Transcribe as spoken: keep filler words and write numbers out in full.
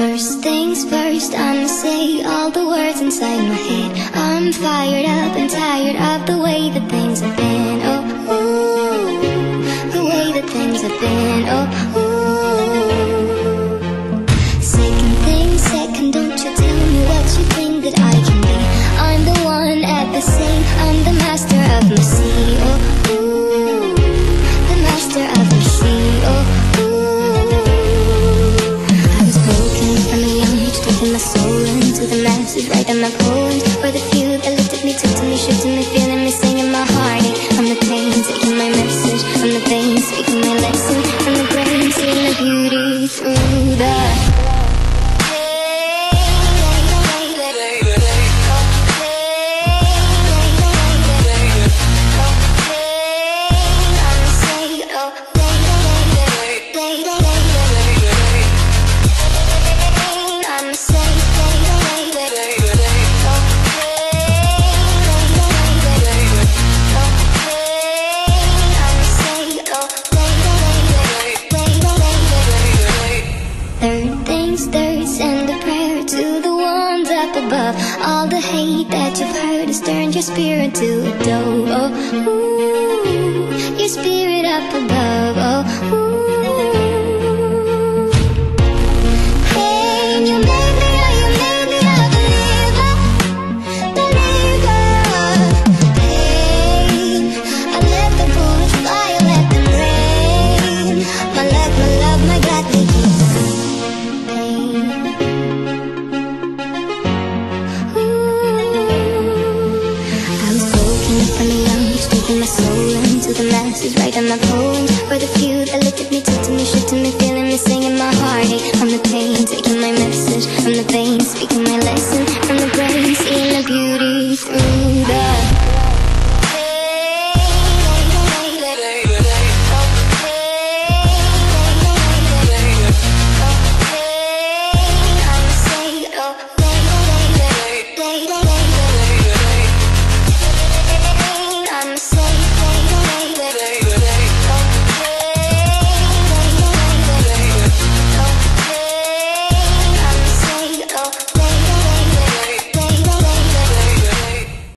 First things first, I'ma say all the words inside my head. I'm fired up and tired of the way that things have been. Oh, ooh, the way that things have been. Oh, ooh. Second thing second, don't you tell me what you think that I can be. I'm the one at the same, I'm the master of my sea. Oh, ooh, the master of my sea. Oh, my soul into the masses, writing my poems for the few that looked at me, took to me, shifted me, feeling me, singing my heartache. From the pain, taking my message, from the vein, speaking my lesson, from the brain, seeing the beauty through the above. All the hate that you've heard has turned your spirit to a dove. Oh, ooh, your spirit up above. Oh, ooh. Hey, you made me, oh, you made me a believer, believer. Hey, I let the bullets fly, I let them rain. My luck, my love, my God, they keep pain. My soul into the masses, writing my poems for the few that looked at me, took to me, shifted me, feeling me, singing my heartache. From the pain, taking my message, from the vein, speaking my lesson, from the brain, seeing the beauty through the